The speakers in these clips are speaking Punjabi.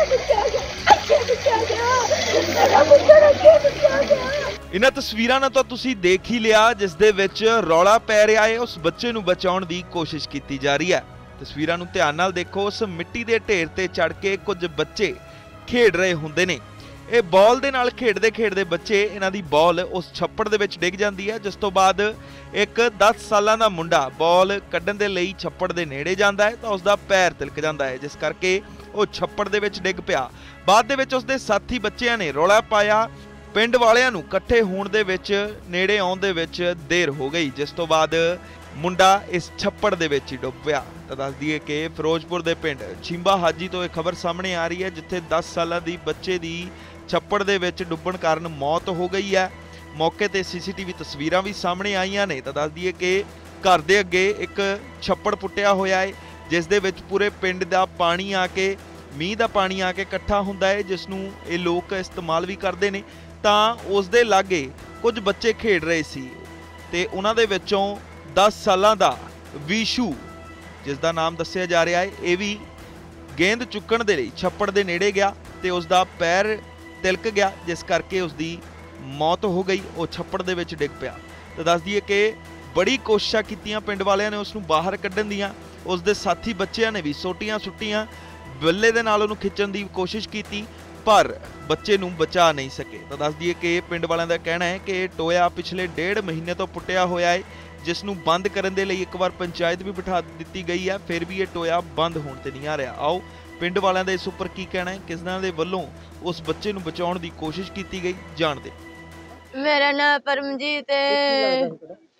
इन्हां तस्वीरां नाल तां तुसीं देख ही लिया जिस दे विच रौला पै रिहा है। उस बच्चे नूं बचाउण दी कोशिश कीती जा रही है। तस्वीरां नूं ध्यान नाल देखो। उस मिट्टी दे ढेर ते चढ़ के कुछ बच्चे खेड रहे हुंदे ने। ਇਹ बॉल ਦੇ ਨਾਲ ਖੇਡਦੇ ਖੇਡਦੇ ਬੱਚੇ ਇਹਨਾਂ ਦੀ ਬॉल ਉਸ ਛੱਪੜ ਦੇ ਵਿੱਚ ਡਿੱਗ ਜਾਂਦੀ ਹੈ, ਜਿਸ ਤੋਂ ਬਾਅਦ ਇੱਕ 10 ਸਾਲਾਂ ਦਾ ਮੁੰਡਾ ਬॉल ਕੱਢਣ ਦੇ ਲਈ ਛੱਪੜ ਦੇ ਨੇੜੇ ਜਾਂਦਾ ਹੈ ਤਾਂ ਉਸ ਦਾ ਪੈਰ ਤਿਲਕ ਜਾਂਦਾ ਹੈ, ਜਿਸ ਕਰਕੇ ਉਹ ਛੱਪੜ ਦੇ ਵਿੱਚ ਡਿੱਗ ਪਿਆ। ਬਾਅਦ ਦੇ ਵਿੱਚ ਉਸ ਦੇ ਸਾਥੀ ਬੱਚਿਆਂ ਨੇ ਰੌਲਾ ਪਾਇਆ। ਪਿੰਡ ਵਾਲਿਆਂ ਨੂੰ ਇਕੱਠੇ ਹੋਣ ਦੇ ਵਿੱਚ ਨੇੜੇ ਆਉਣ ਦੇ ਵਿੱਚ ਦੇਰ ਹੋ ਗਈ, ਜਿਸ ਤੋਂ ਬਾਅਦ ਮੁੰਡਾ ਇਸ ਛੱਪੜ ਦੇ ਵਿੱਚ ਹੀ ਡੁੱਬ ਪਿਆ। ਤਾਂ ਦੱਸ ਦਈਏ ਕਿ ਫਿਰੋਜ਼ਪੁਰ ਦੇ ਪਿੰਡ ਛਿੰਬਾ ਹਾਜੀ ਤੋਂ ਇਹ ਖਬਰ ਸਾਹਮਣੇ ਆ ਰਹੀ ਹੈ, ਜਿੱਥੇ 10 ਸਾਲਾਂ ਦੀ ਬੱਚੇ ਦੀ ਛੱਪੜ ਦੇ ਵਿੱਚ ਡੁੱਬਣ ਕਾਰਨ ਮੌਤ ਹੋ ਗਈ ਹੈ। ਮੌਕੇ ਤੇ ਸੀਸੀਟੀਵੀ ਤਸਵੀਰਾਂ ਵੀ ਸਾਹਮਣੇ ਆਈਆਂ ਨੇ। ਤਾਂ ਦੱਸ ਦਈਏ ਕਿ ਘਰ ਦੇ ਅੱਗੇ ਇੱਕ ਛੱਪੜ ਪੁੱਟਿਆ ਹੋਇਆ ਹੈ, ਜਿਸ ਦੇ ਵਿੱਚ ਪੂਰੇ ਪਿੰਡ ਦਾ ਪਾਣੀ ਆ ਕੇ, ਮੀਂਹ ਦਾ ਪਾਣੀ ਆ ਕੇ ਇਕੱਠਾ ਹੁੰਦਾ ਹੈ, ਜਿਸ ਨੂੰ ਇਹ ਲੋਕ ਇਸਤੇਮਾਲ ਵੀ ਕਰਦੇ ਨੇ। ਤਾਂ ਉਸ ਦੇ ਲਾਗੇ ਕੁਝ ਬੱਚੇ ਖੇਡ ਰਹੇ ਸੀ ਤੇ ਉਹਨਾਂ ਦੇ ਵਿੱਚੋਂ 10 ਸਾਲਾਂ ਦਾ ਵਿਸ਼ੂ, ਜਿਸ ਦਾ ਨਾਮ ਦੱਸਿਆ ਜਾ ਰਿਹਾ ਹੈ, ਇਹ ਵੀ ਗੇਂਦ ਚੁੱਕਣ ਦੇ ਲਈ ਛੱਪੜ ਦੇ ਨੇੜੇ ਗਿਆ ਤੇ ਉਸ ਦਾ ਪੈਰ ਤਿਲਕ ਗਿਆ, ਜਿਸ ਕਰਕੇ ਉਸ ਦੀ ਮੌਤ ਹੋ ਗਈ। ਉਹ ਛੱਪੜ ਦੇ ਵਿੱਚ ਡਿੱਗ ਪਿਆ। ਤਾਂ ਦੱਸ ਦਈਏ ਕਿ ਬੜੀ ਕੋਸ਼ਿਸ਼ਾਂ ਕੀਤੀਆਂ ਪਿੰਡ ਵਾਲਿਆਂ ਨੇ ਉਸ ਨੂੰ ਬਾਹਰ ਕੱਢਣ ਦੀਆਂ। ਉਸ ਦੇ ਸਾਥੀ ਬੱਚਿਆਂ ਨੇ ਵੀ ਸੋਟੀਆਂ ਸੁੱਟੀਆਂ, ਬੱਲੇ ਦੇ ਨਾਲ ਉਹਨੂੰ ਖਿੱਚਣ ਦੀ ਕੋਸ਼ਿਸ਼ ਕੀਤੀ, ਪਰ ਬੱਚੇ ਨੂੰ ਬਚਾ ਨਹੀਂ ਸਕੇ। ਤਾਂ ਦੱਸ ਦਈਏ ਕਿ ਪਿੰਡ ਵਾਲਿਆਂ ਦਾ ਕਹਿਣਾ ਹੈ ਕਿ ਟੋਇਆ ਪਿਛਲੇ 1.5 ਮਹੀਨੇ ਤੋਂ ਪੁੱਟਿਆ ਹੋਇਆ ਹੈ, ਜਿਸ ਨੂੰ ਬੰਦ ਕਰਨ ਦੇ ਲਈ ਇੱਕ ਵਾਰ ਪੰਚਾਇਤ ਵੀ ਬਿਠਾ ਦਿੱਤੀ ਗਈ ਹੈ, ਫਿਰ ਵੀ ਇਹ ਟੋਇਆ ਬੰਦ ਹੋਣ ਤੇ ਨਹੀਂ ਆ ਰਿਹਾ। ਆਓ ਪਿੰਡ ਵਾਲਿਆਂ ਦਾ ਇਸ ਉੱਪਰ ਕੀ ਕਹਿਣਾ ਹੈ, ਕਿਸ ਦੇ ਵੱਲੋਂ ਉਸ ਬੱਚੇ ਨੂੰ ਬਚਾਉਣ ਦੀ ਕੋਸ਼ਿਸ਼ ਕੀਤੀ ਗਈ, ਜਾਣਦੇ। मेरा नाम परमजीत है,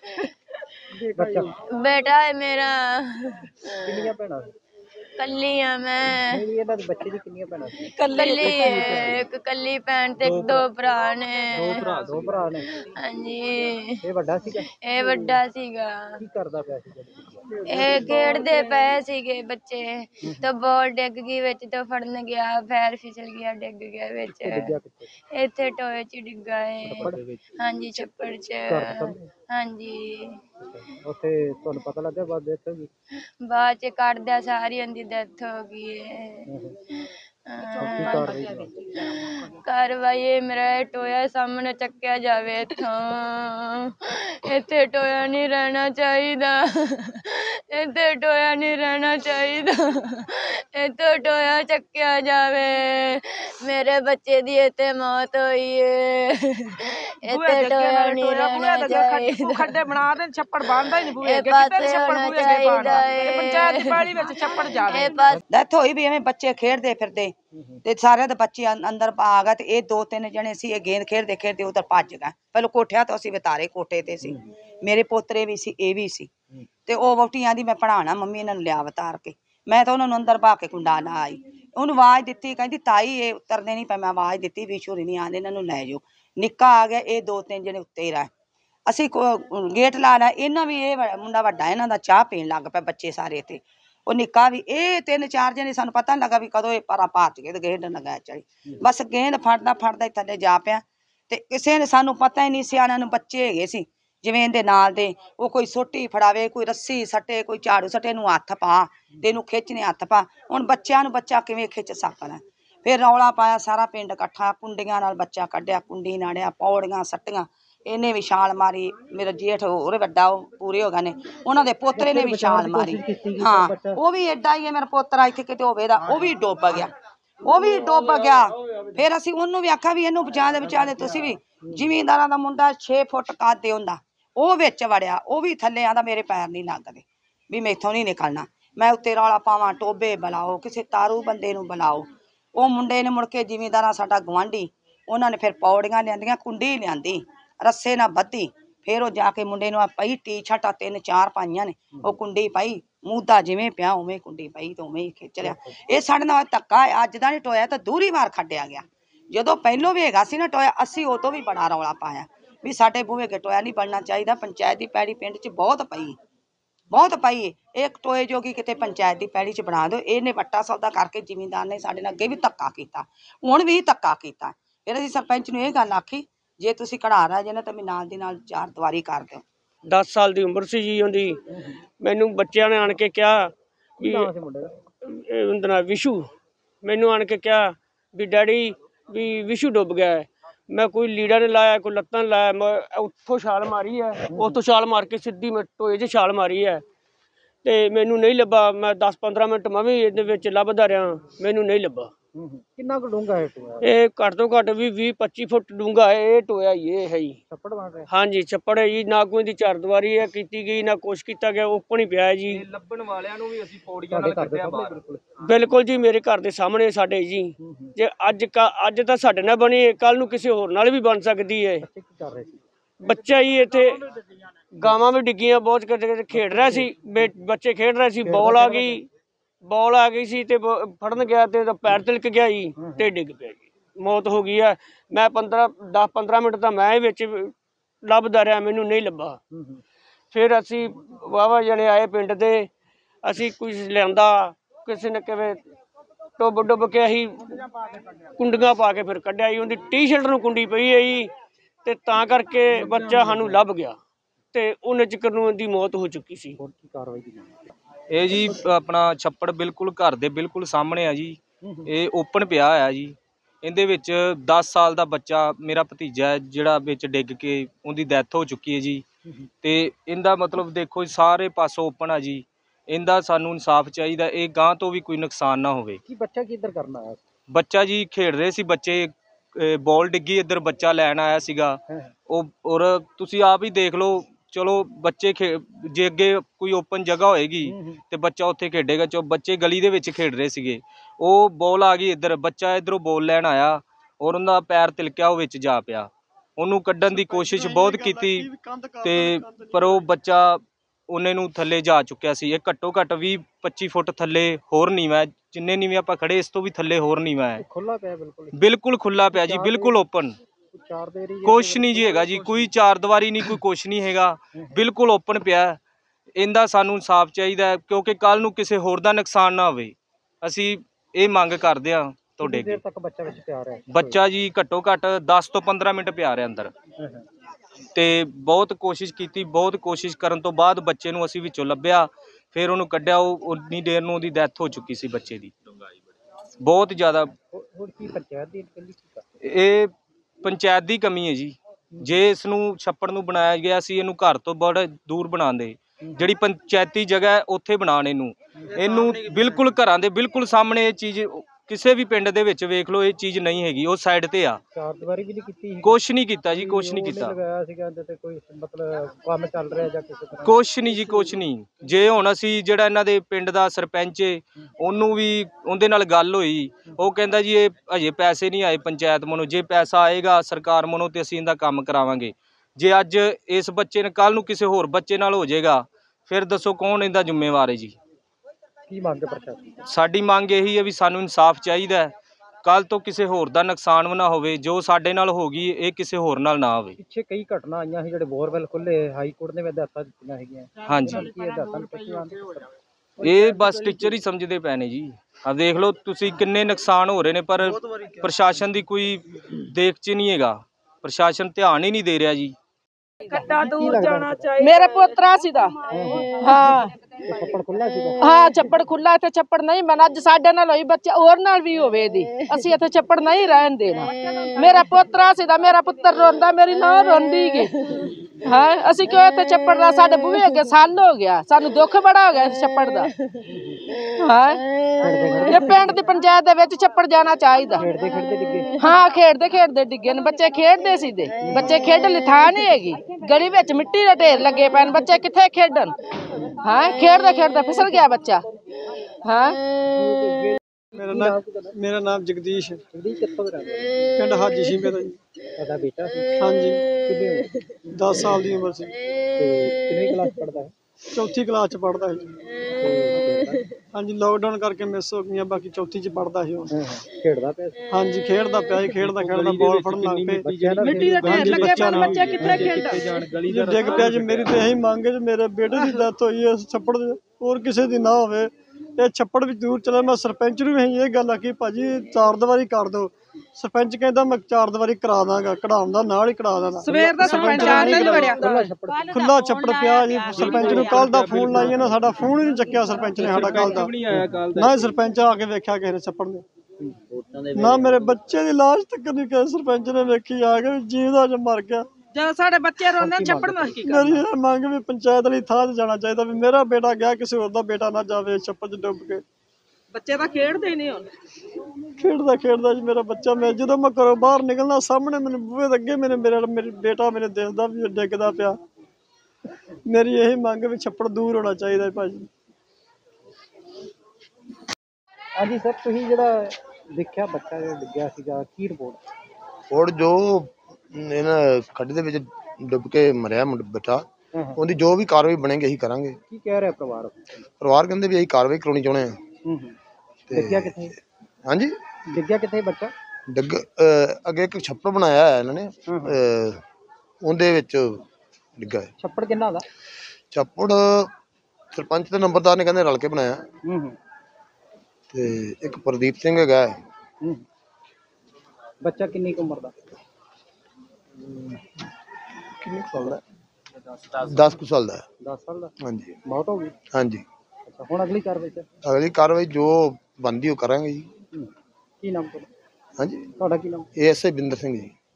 बेटा है मेरा। कल्ली हाँ मैं, कल्ली एक कल्ली भैन ते 2 भरा ने। हाँ जी, ये वड्डा सीगा। खेडदे पे सीगे बच्चे तो बॉल डिग गई विच, तो फड़न गया, पैर फिसल गया, डिग गया विच। इत्थे टोए च डिग्गा है। हाँ जी, छप्पड़ च। हाँ जी, बाद च कटदा सारी उंदी डेथ हो गई है। कार्रवाई मेरा टोया सामने चक्या जावे इत्थों। इत्थे टोया नहीं रहना चाहिदा, इत्थे टोया नहीं रहना चाहिदा, इत्थे टोया चक्या जावे। मेरे बच्चे दी इत्थे मौत होई है, इत्थे टोया नहीं रहना चाहिदा। खड्डे बना दे, छप्पड़ बांधदा ही नहीं बूहे अगे, किते छप्पड़ बूहे अगे बांधदा। पंचायत दी पैली विच छप्पड़ जावे। डेथ होई भी एवें बच्चे खेडदे फिरदे ते सारे दे बच्चे अंदर आ गए ते ये 2-3 जने सी गेंद खेडदे खेडदे उधर भज गए। पहले कोठिया तो असीं वितारे कोठे ते सी, मेरे पोतरे भी सी, ये भी सी ते ओ वोटी आंदी मैं पढ़ाना मम्मी इन्हां नूं लिया वतार के। मैं तो उन्हां नूं अंदर बहा के कुंडा ला आई, उहनूं आवाज़ दित्ती, कहंदी ताई ये उतरदे नहीं पे। मैं आवाज़ दित्ती विशू नहीं आंदे, इन्हां नूं लै जाओ। निक्का आ गया, ये 2-3 जने उत्ते ही रहे। असीं गेट ला लिया, इन्हां भी ये मुंडा वड्डा इन्हां दा चाह पीण लग पे बच्चे सारे ते। ਉਹ ਨਿੱਕਾ ਵੀ, ਇਹ 3-4 ਜਣੇ ਸਾਨੂੰ ਪਤਾ ਨਹੀਂ ਲੱਗਾ ਵੀ ਕਦੋਂ ਇਹ ਪਰਾਂ ਭੱਜ ਗਏ ਤੇ ਗੇਂਦ ਲਗਾ ਚੜੀ। ਬਸ ਗੇਂਦ ਫੜਦਾ ਫੜਦਾ ਥੱਲੇ ਜਾ ਪਿਆ ਤੇ ਕਿਸੇ ਨੇ ਸਾਨੂੰ ਪਤਾ ਹੀ ਨਹੀਂ, ਸਿਆਣਿਆਂ ਨੂੰ ਬੱਚੇ ਹੈਗੇ ਸੀ ਜਿਵੇਂ ਇਹਦੇ ਨਾਲ ਦੇ, ਉਹ ਕੋਈ ਸੋਟੀ ਫੜਾਵੇ, ਕੋਈ ਰੱਸੀ ਸੱਟੇ, ਕੋਈ ਝਾੜੂ ਸੱਟੇ, ਨੂੰ ਹੱਥ ਪਾ ਤੇ ਇਹਨੂੰ ਖਿੱਚਨੇ ਹੱਥ ਪਾ। ਹੁਣ ਬੱਚਿਆਂ ਨੂੰ ਬੱਚਾ ਕਿਵੇਂ ਖਿੱਚ ਸਕਦਾ। ਫਿਰ ਰੌਲਾ ਪਾਇਆ, ਸਾਰਾ ਪਿੰਡ ਇਕੱਠਾ, ਕੁੰਡੀਆਂ ਨਾਲ ਬੱਚਾ ਕੱਢਿਆ, ਕੁੰਡੀ ਨਾੜਿਆ, ਪੌੜੀਆਂ ਸੱਟੀਆਂ। ਇਹਨੇ ਵੀ ਛਾਲ ਮਾਰੀ, ਮੇਰਾ ਜੇਠ ਹੋਰ ਵੱਡਾ ਉਹ ਪੂਰੇ ਹੋ ਗਏ ਨੇ, ਉਹਨਾਂ ਦੇ ਪੋਤਰੇ ਨੇ ਵੀ ਛਾਲ ਮਾਰੀ। ਹਾਂ, ਉਹ ਵੀ ਐਡਾ ਹੀ ਹੈ ਮੇਰਾ ਪੋਤਰਾ, ਇੱਥੇ ਕਿਤੇ ਹੋਵੇ ਦਾ, ਉਹ ਵੀ ਡੁੱਬ ਗਿਆ, ਉਹ ਵੀ ਡੁੱਬ ਗਿਆ। ਫਿਰ ਅਸੀਂ ਉਹਨੂੰ ਵੀ ਆਖਿਆ ਵੀ ਇਹਨੂੰ ਬਚਾ ਦੇ ਬਚਾ ਦੇ। ਤੁਸੀਂ ਵੀ ਜ਼ਿਮੀਂਦਾਰਾਂ ਦਾ ਮੁੰਡਾ 6 ਫੁੱਟ ਕੱਦ ਹੁੰਦਾ, ਉਹ ਵਿੱਚ ਵੜਿਆ, ਉਹ ਵੀ ਥੱਲੇ ਆਂਦਾ ਮੇਰੇ ਪੈਰ ਨਹੀਂ ਲੱਗਦੇ ਵੀ ਮੈਥੋਂ ਨਹੀਂ ਨਿਕਲਣਾ। ਮੈਂ ਉੱਤੇ ਰੌਲਾ ਪਾਵਾਂ, ਟੋਬੇ ਬੁਲਾਓ, ਕਿਸੇ ਤਾਰੂ ਬੰਦੇ ਨੂੰ ਬੁਲਾਓ। ਉਹ ਮੁੰਡੇ ਨੇ ਮੁੜ ਕੇ ਜ਼ਿਮੀਂਦਾਰਾਂ ਸਾਡਾ ਗੁਆਂਢੀ, ਉਹਨਾਂ ਨੇ ਫਿਰ ਪੌੜੀਆਂ ਲਿਆਂਦੀਆਂ, ਕੁੰਡੀ ਲਿਆਂਦੀ, ਰੱਸੇ ਨਾਲ ਬੱਧੀ। ਫਿਰ ਉਹ ਜਾ ਕੇ ਮੁੰਡੇ ਨੂੰ ਪਈ ਟੀ-ਸ਼ਰਟ 3-4 ਪਾਈਆਂ ਨੇ, ਉਹ ਕੁੰਡੀ ਪਾਈ, ਮੂਧਾ ਜਿਵੇਂ ਪਿਆ ਉਵੇਂ ਕੁੰਡੀ ਪਾਈ ਤੇ ਉਵੇਂ ਹੀ ਖਿੱਚ ਲਿਆ। ਇਹ ਸਾਡੇ ਨਾਲ ਧੱਕਾ ਅੱਜ ਦਾ ਨਹੀਂ ਟੋਇਆ, ਤਾਂ ਦੂਰੀ ਵਾਰ ਖੱਡਿਆ ਗਿਆ। ਜਦੋਂ ਪਹਿਲੋਂ ਵੀ ਹੈਗਾ ਸੀ ਨਾ ਟੋਇਆ, ਅਸੀਂ ਉਦੋਂ ਵੀ ਬੜਾ ਰੌਲਾ ਪਾਇਆ ਵੀ ਸਾਡੇ ਬੂਹੇ ਅੱਗੇ ਟੋਇਆ ਨਹੀਂ ਬਣਨਾ ਚਾਹੀਦਾ। ਪੰਚਾਇਤ ਦੀ ਪੈੜੀ ਪਿੰਡ 'ਚ ਬਹੁਤ ਪਈ, ਬਹੁਤ ਪਈ। ਇੱਕ ਟੋਏ ਜੋਗੀ ਕਿਤੇ ਪੰਚਾਇਤ ਦੀ ਪੈੜੀ 'ਚ ਬਣਾ ਦਿਓ। ਇਹਨੇ ਵੱਟਾ ਸੌਦਾ ਕਰਕੇ ਜ਼ਿਮੀਂਦਾਰ ਨੇ ਸਾਡੇ ਨਾਲ ਅੱਗੇ ਵੀ ਧੱਕਾ ਕੀਤਾ, ਹੁਣ ਵੀ ਧੱਕਾ ਕੀਤਾ। ਫਿਰ ਅਸੀਂ ਸਰਪੰਚ ਨੂੰ ਇਹ ਗੱਲ ਆਖੀ, ਜੇ ਤੁਸੀਂ ਕਢਾ ਰਹੇ ਜੇ ਨਾ ਤਾਂ ਨਾਲ ਦੀ ਨਾਲ 4 ਦੀਵਾਰੀ ਕਰ ਦਿਓ। 10 ਸਾਲ ਦੀ ਉਮਰ ਸੀ ਜੀ ਉਹਦੀ। ਮੈਨੂੰ ਬੱਚਿਆਂ ਨੇ ਆਣ ਕੇ ਕਿਹਾ ਵੀ ਉਹਦਾ ਨਾਂ ਵਿਸ਼ੂ, मैनू आन के कहा भी डैडी भी विशू डुब गया है। मैं कोई लीड़ा ने लाया कोई लत्तां ने लाया, मैं उत्थों छाल मारी है, उत्थों छाल मार के सीधी मैं टोए 'च छाल मारी है ते मैनू नहीं लभा। मैं 10-15 मिनट मैं भी इहदे विच लभदा रहा, मैनू नहीं लभा। कितना को डूंगा है टोया? ये घट तो घट भी 20-25 फुट डूंगा है ये टोया। ये है जी छप्पड़ बन रहा है? हाँ जी छप्पड़ है जी, ना कोई दी चारदीवारी है की गई ना कुछ किया गया, ओपन ही पिया है जी। ਲੱਭਣ ਵਾਲਿਆਂ ਨੂੰ ਵੀ ਅਸੀਂ ਪੌੜੀਆਂ ਨਾਲ ਕੱਢਿਆ ਬਾਹਰ। बिल्कुल जी मेरे घर के सामने साडे जी, जे अज तो साडे नाल बनी है कल नूं किसी होर नाल भी बन सकती है। ਬੱਚੇ ਕੀ ਕਰ ਰਹੇ ਸੀ? ਬੱਚਾ जी इत्थे गावां भी डिग्गियां बहुत किते खेड रहा सी, बच्चे खेड रहे सी, बॉल आ गई सी ते फड़न गया ते पैर तिलक गया जी ते डिग पिया जी, मौत हो गई है। मैं 10-15 मिनट तो मैं विच ਲੱਭਦਾ ਰਿਹਾ, मैनू नहीं लभा। फिर असी वाहवा जने आए पिंड दे, असी कुछ लियांदा, किसी ने किवें डुब के असी कुंडियां पा के फिर कढ़िया जी। उहदी टी-शर्ट नूं कुंडी पई है जी ते तां करके बच्चा सानूं लभ गया ते उन्ने चिकर नूं उहदी मौत हो चुकी सी। ਹੋਰ ਕੀ ਕਾਰਵਾਈ ਕੀਤੀ? ਇਹ ਜੀ ਆਪਣਾ ਛੱਪੜ ਬਿਲਕੁਲ ਘਰ ਦੇ ਬਿਲਕੁਲ ਸਾਹਮਣੇ ਆ ਜੀ, ਇਹ ਓਪਨ ਪਿਆ ਹੋਇਆ ਜੀ। ਇਹਦੇ ਵਿੱਚ 10 ਸਾਲ ਦਾ ਬੱਚਾ ਮੇਰਾ ਭਤੀਜਾ ਹੈ ਜਿਹੜਾ ਵਿੱਚ ਡਿੱਗ ਕੇ ਉਹਦੀ ਡੈਥ ਹੋ ਚੁੱਕੀ ਹੈ ਜੀ। ਤੇ ਇਹਦਾ ਮਤਲਬ ਦੇਖੋ ਸਾਰੇ ਪਾਸੋਂ ਓਪਨ ਆ ਜੀ, ਇਹਦਾ ਸਾਨੂੰ ਇਨਸਾਫ ਚਾਹੀਦਾ, ਇਹ ਗਾਂ ਤੋਂ ਵੀ ਕੋਈ ਨੁਕਸਾਨ ਨਾ ਹੋਵੇ। ਕੀ ਬੱਚਾ ਕਿੱਧਰ ਕਰਨ ਆਇਆ? ਬੱਚਾ ਜੀ ਖੇਡ ਰਹੇ ਸੀ ਬੱਚੇ, ਬਾਲ ਡਿੱਗੀ ਇੱਧਰ ਬੱਚਾ ਲੈਣ ਆਇਆ ਸੀਗਾ ਉਹ। ਔਰ ਤੁਸੀਂ ਆਪ ਹੀ ਦੇਖ ਲਓ, ਚਲੋ ਬੱਚੇ ਜੇ ਅੱਗੇ ਕੋਈ ਓਪਨ ਜਗ੍ਹਾ ਹੋਏਗੀ ਤੇ ਬੱਚਾ ਉੱਥੇ ਖੇਡੇਗਾ। ਬੱਚੇ ਗਲੀ ਦੇ ਵਿੱਚ ਖੇਡ ਰਹੇ ਸੀਗੇ, ਉਹ ਬਾਲ ਆ ਗਈ ਇੱਧਰ, ਬੱਚਾ ਇੱਧਰੋਂ ਬਾਲ ਲੈਣ ਆਇਆ ਔਰ ਉਹਦਾ ਪੈਰ ਤਿਲਕਿਆ, ਉਹ ਵਿੱਚ ਜਾ ਪਿਆ। ਉਹਨੂੰ ਕੱਢਣ ਦੀ ਕੋਸ਼ਿਸ਼ ਬਹੁਤ ਕੀਤੀ ਤੇ ਪਰ ਉਹ ਬੱਚਾ ਉਹਨੇ ਨੂੰ ਥੱਲੇ ਜਾ ਚੁੱਕਿਆ ਸੀ। ਇਹ ਘੱਟੋ ਘੱਟ 20-25 ਫੁੱਟ ਥੱਲੇ ਹੋਰ ਨੀਵਾਂ, ਜਿੰਨੇ ਨੀਵੇਂ ਆਪਾਂ ਖੜੇ ਇਸ ਤੋਂ ਵੀ ਥੱਲੇ ਹੋਰ ਨੀਵਾਂ ਹੈ। ਖੁੱਲਾ ਪਿਆ ਬਿਲਕੁਲ ਖੁੱਲਾ ਪਿਆ ਜੀ, ਬਿਲਕੁਲ ਓਪਨ, ਕੁਛ ਨਹੀਂ ਜੀ ਹੈਗਾ ਜੀ, ਕੋਈ ਚਾਰ ਦੀਵਾਰੀ ਨਹੀਂ, ਕੋਈ ਕੁਛ ਨਹੀਂ ਹੈਗਾ, ਬਿਲਕੁਲ ਓਪਨ ਪਿਆ। ਇਹਦਾ ਸਾਨੂੰ ਇਨਸਾਫ ਚਾਹੀਦਾ ਕਿਉਂਕਿ ਕੱਲ ਨੂੰ ਕਿਸੇ ਹੋਰ ਦਾ ਨੁਕਸਾਨ ਨਾ ਹੋਵੇ। ਅਸੀਂ ਇਹ ਮੰਗ ਕਰਦੇ ਹਾਂ ਤੁਹਾਡੇ ਅੱਗੇ। ਤੱਕ ਬੱਚਾ ਵਿੱਚ ਪਿਆ ਰਿਹਾ? ਬੱਚਾ ਜੀ ਘੱਟੋ ਘੱਟ 10 ਤੋਂ 15 ਮਿੰਟ ਪਿਆ ਰਿਹਾ ਅੰਦਰ ਤੇ ਬਹੁਤ ਕੋਸ਼ਿਸ਼ ਕੀਤੀ, ਬਹੁਤ ਕੋਸ਼ਿਸ਼ ਕਰਨ ਤੋਂ ਬਾਅਦ ਬੱਚੇ ਨੂੰ ਅਸੀਂ ਵਿੱਚੋਂ ਲੱਭਿਆ, ਫਿਰ ਉਹਨੂੰ ਕੱਢਿਆ। ਉਹ ਉਨੀ ਦੇਰ ਨੂੰ ਉਹਦੀ ਡੈਥ ਹੋ ਚੁੱਕੀ ਸੀ ਬੱਚੇ ਦੀ, ਬਹੁਤ ਜ਼ਿਆਦਾ। ਇਹ ਪੰਚਾਇਤ ਦੀ ਕਮੀ ਹੈ ਜੀ, ਜੇ ਇਸ ਨੂੰ ਛੱਪੜ ਨੂੰ ਬਣਾਇਆ ਗਿਆ ਸੀ ਇਹਨੂੰ ਘਰ ਤੋਂ ਬੜਾ ਦੂਰ ਬਣਾਉਂਦੇ, ਜਿਹੜੀ ਪੰਚਾਇਤੀ ਜਗ੍ਹਾ ਹੈ ਉੱਥੇ ਬਣਾਉਣ ਇਹਨੂੰ ਬਿਲਕੁਲ ਘਰਾਂ ਦੇ ਬਿਲਕੁਲ ਸਾਹਮਣੇ। ਇਹ ਚੀਜ਼ ਕਿਸੇ ਵੀ ਪਿੰਡ ਦੇ ਵਿੱਚ ਵੇਖ ਲਓ, ਇਹ ਚੀਜ਼ ਨਹੀਂ ਹੈਗੀ, ਉਹ ਸਾਈਡ ਤੇ ਆ। ਚਾਰਦੀਵਾਰੀ ਵੀ ਨਹੀਂ ਕੀਤੀ? ਕੁਛ ਨਹੀਂ ਕੀਤਾ ਜੀ, ਕੁਛ ਨਹੀਂ ਕੀਤਾ। ਲਗਾਇਆ ਸੀਗਾ ਤੇ ਕੋਈ ਮਤਲਬ ਕੰਮ ਚੱਲ ਰਿਹਾ ਜਾਂ ਕਿਸੇ ਤਰ੍ਹਾਂ? ਕੁਛ ਨਹੀਂ ਜੀ, ਕੁਛ ਨਹੀਂ। ਜੇ ਹੁਣ ਅਸੀਂ ਜਿਹੜਾ ਇਹਨਾਂ ਦੇ ਪਿੰਡ ਦਾ ਸਰਪੰਚ ਏ ਉਹਨੂੰ ਵੀ ਉਹਦੇ ਨਾਲ ਗੱਲ ਹੋਈ, ਉਹ ਕਹਿੰਦਾ ਜੀ ਇਹ ਅਜੇ ਪੈਸੇ ਨਹੀਂ ਆਏ ਪੰਚਾਇਤ ਵੱਲੋਂ, ਜੇ ਪੈਸਾ ਆਏਗਾ ਸਰਕਾਰ ਵੱਲੋਂ ਤੇ ਅਸੀਂ ਇਹਦਾ ਕੰਮ ਕਰਾਵਾਂਗੇ। ਜੇ ਅੱਜ ਇਸ ਬੱਚੇ ਨੇ ਕੱਲ ਨੂੰ ਕਿਸੇ ਹੋਰ ਬੱਚੇ ਨਾਲ ਹੋ ਜਾਏਗਾ ਫਿਰ ਦੱਸੋ ਕੌਣ ਇਹਦਾ ਜ਼ਿੰਮੇਵਾਰ ਹੈ ਜੀ। ਕੀ ਮੰਗ ਪ੍ਰਸ਼ਾਸਨ? ਸਾਡੀ ਮੰਗ ਇਹੀ ਹੈ ਵੀ ਸਾਨੂੰ ਇਨਸਾਫ ਚਾਹੀਦਾ ਹੈ, ਕੱਲ ਤੋਂ ਕਿਸੇ ਹੋਰ ਦਾ ਨੁਕਸਾਨ ਵੀ ਨਾ ਹੋਵੇ, ਜੋ ਸਾਡੇ ਨਾਲ ਹੋ ਗਈ ਇਹ ਕਿਸੇ ਹੋਰ ਨਾਲ ਨਾ ਹੋਵੇ। ਪਿੱਛੇ ਕਈ ਘਟਨਾ ਆਈਆਂ ਸੀ ਜਿਹੜੇ ਬੋਰਵੈਲ ਖੁੱਲੇ, ਹਾਈ ਕੋਰਟ ਨੇ ਹਦਾਇਤਾਂ ਦਿੱਤੀਆਂ ਹੈਗੀਆਂ। ਹਾਂਜੀ, ਇਹ ਬਸ ਟੀਚਰ ਹੀ ਸਮਝਦੇ ਪਏ ਨੇ ਜੀ। ਆ ਦੇਖ ਲਓ ਤੁਸੀਂ ਕਿੰਨੇ ਨੁਕਸਾਨ ਹੋ ਰਹੇ ਨੇ, ਪਰ ਪ੍ਰਸ਼ਾਸਨ ਦੀ ਕੋਈ ਦੇਖ ਚ ਨਹੀਂ ਹੈਗਾ, ਪ੍ਰਸ਼ਾਸਨ ਧਿਆਨ ਹੀ ਨਹੀਂ ਦੇ ਰਿਹਾ ਜੀ। ਕੱਟਾ ਦੂਰ ਜਾਣਾ ਚਾਹੀਦਾ। मेरा पोतरा सीधा हाँ ਛੱਪੜ ਖੁੱਲਾ ਸੀਗਾ? हाँ छप्पड़ खुला इत्थे छप्पड़ नहीं बना। अज साडे नाल होई बच्चे और नाल भी होवे दी, असीं इत्थे छप्पड़ नहीं रहन देना। मेरा पोतरा सीधा, मेरा पुत्तर रोंदा, मेरी नौं रोंदी गे। हाँ असीं क्यों इत्थे छप्पड़ दा, साडे बूहे अगे साल हो गया, सानू दुख बड़ा हो गया इस छप्पड़ दा। हाँ ये पिंड दी पंचायत दे विच छप्पड़ जाना चाहिदा। खेडदे डिग्गे? हाँ खेडदे डिग्गे ने बच्चे, खेडदे सी दे बच्चे, खेडण लई थां नहीं हैगी, गली विच मिट्टी दे ढेर लगे पैन, बच्चे कित्थे खेडण। हाँ खेडदे फिसल गया बच्चा। हाँ मेरा नाम जगदीश है। ਜਗਦੀਸ਼ ਕਿੱਥੋਂ ਦਾ ਰਹਿੰਦਾ? पिंड हाजी सीमे का जी। ਤੁਹਾਡਾ ਬੇਟਾ ਸੀ? हाँ जी, ਕਿੰਨੀ ਉਮਰ? 10 साल की उम्र से। ਤੇ ਕਿੰਨੀ ਕਲਾਸ ਪੜ੍ਹਦਾ ਹੈ? चौथी क्लास च पढ़ता है जी। हाँ जी लॉकडाउन करके मिस हो गई, बाकी चौथी च पढ़ता है हुण। ਖੇਡਦਾ ਪਿਆ? हाँ जी खेडदा पिया जी, खेडदा बॉल फड़न लग पे। मिट्टी दे ढेर लगे पैन, बच्चे कित्थे खेडण। ये डिग पिया जी। मेरी तो यही मांग है जी, मेरे बेटे की डेथ हुई है छप्पड़ और किसी दी ना होवे, ये छप्पड़ भी दूर चले। मैं सरपंच नूं भी ये गल आखी, भाजी चार दीवारी कर दो। सरपंच कहता मैं चार दीवारी करा दांगा, कढ़ाउण दा नाल ही कढ़ा देना। सवेर दा सरपंच आने नहीं वड़िया, खुला छप्पड़ पिया जी। सरपंच नूं कल दा फोन लाइए ना, साडा फोन ही नहीं चक्किया सरपंच ने साडा कल दा, ना ही सरपंच आके वेख्या किसी ने छप्पड़ ने। ਨਾ ਮੇਰੇ ਬੱਚੇ ਦੀ ਲਾਸ਼ ਤੱਕ ਨਹੀਂ ਕਿਸੇ ਸਰਪੰਚ ਨੇ ਵੇਖੀ ਆ ਕੇ ਜੀਵਦਾ ਜ ਮਰ ਗਿਆ। ਜਦੋਂ ਸਾਡੇ ਬੱਚੇ ਰੋਂਦੇ ਛੱਪੜ ਨੂੰ ਕੀ ਮੇਰੀ ਇਹ ਮੰਗ ਵੀ ਪੰਚਾਇਤ ਵਾਲੀ ਥਾਂ 'ਤੇ ਜਾਣਾ ਚਾਹੀਦਾ ਵੀ ਮੇਰਾ ਬੇਟਾ ਗਿਆ ਕਿਸੇ ਹੋਰ ਦਾ ਬੇਟਾ ਨਾ ਜਾਵੇ ਛੱਪੜ 'ਚ ਡੁੱਬ ਕੇ। ਬੱਚੇ ਤਾਂ ਖੇਡਦੇ ਨਹੀਂ ਹੁਣ। ਖੇਡਦਾ ਜੀ ਮੇਰਾ ਬੱਚਾ। ਮੈਂ ਜਦੋਂ ਮੈਂ ਘਰੋਂ ਬਾਹਰ ਨਿਕਲਣਾ ਸਾਹਮਣੇ ਮੈਨੂੰ ਬੂਹੇ ਦੇ ਅੱਗੇ ਮੇਰਾ ਬੇਟਾ ਮੇਰੇ ਦੇਖਦਾ ਵੀ ਡਿੱਗਦਾ ਪਿਆ। ਮੇਰੀ ਇਹੀ ਮੰਗ ਵੀ ਛੱਪੜ ਦੂਰ ਹੋਣਾ ਚਾਹੀਦਾ ਭਾਜੀ। ਹਾਂਜੀ ਸਰ, ਤੁਸੀਂ ਜਿਹੜਾ ਦੇਖਿਆ ਬੱਚਾ ਜਿਹੜਾ ਡਿੱਗਿਆ ਸੀਗਾ, ਕੀ ਰਿਪੋਰਟ ਜੋ ਇਹਨਾਂ ਖੱਡ ਦੇ ਵਿੱਚ ਡੁੱਬ ਕੇ ਮਰਿਆ ਬੱਚਾ, ਉਹਦੀ ਜੋ ਵੀ ਕਾਰਵਾਈ ਬਣੇਗੀ ਅਸੀਂ ਕਰਾਂਗੇ। ਕੀ ਕਹਿ ਰਿਹਾ ਪਰਿਵਾਰ? ਪਰਿਵਾਰ ਕਹਿੰਦੇ ਵੀ ਅਸੀਂ ਕਾਰਵਾਈ ਕਰਾਉਣੀ ਚਾਹੁੰਦੇ ਹਾਂ। ਡਿੱਗਿਆ ਕਿੱਥੇ? ਹਾਂਜੀ, ਡਿੱਗਿਆ ਕਿੱਥੇ ਬੱਚਾ? ਅੱਗੇ ਇੱਕ ਛੱਪੜ ਬਣਾਇਆ ਹੈ ਇਹਨਾਂ ਨੇ, ਉਹਦੇ ਵਿੱਚ ਡਿੱਗਾ ਹੈ। ਛੱਪੜ ਕਿੰਨਾ ਦਾ? ਛੱਪੜ ਸਰਪੰਚ ਤੇ ਨੰਬਰਦਾਰ ਨੇ ਕਹਿੰਦੇ ਰਲ ਕੇ ਬਣਾਇਆ। ਤੇ ਇੱਕ ਪ੍ਰਦੀਪ ਸਿੰਘ ਹੈਗਾ। ਬੱਚਾ ਕਿੰਨੀ ਕੁ ਉਮਰ ਦਾ? ਕਿੰਨੇ ਸਾਲ ਦਾ? 10 ਕੁ ਸਾਲ ਦਾ। 10 ਸਾਲ ਦਾ? ਹਾਂਜੀ। ਬਹੁਤ ਹੋ ਗਈ। ਹਾਂਜੀ। ਅੱਛਾ, ਹੁਣ ਅਗਲੀ ਕਾਰਵਾਈ ਸਰ? ਅਗਲੀ ਕਾਰਵਾਈ ਜੋ ਬਣਦੀ ਉਹ ਕਰਾਂਗੇ ਜੀ। ਕੀ ਨਾਮ ਤੁਹਾਡਾ? ਹਾਂਜੀ, ਤੁਹਾਡਾ ਕੀ ਨਾਮ? ASI ਬਿੰਦਰ ਸਿੰਘ ਜੀ।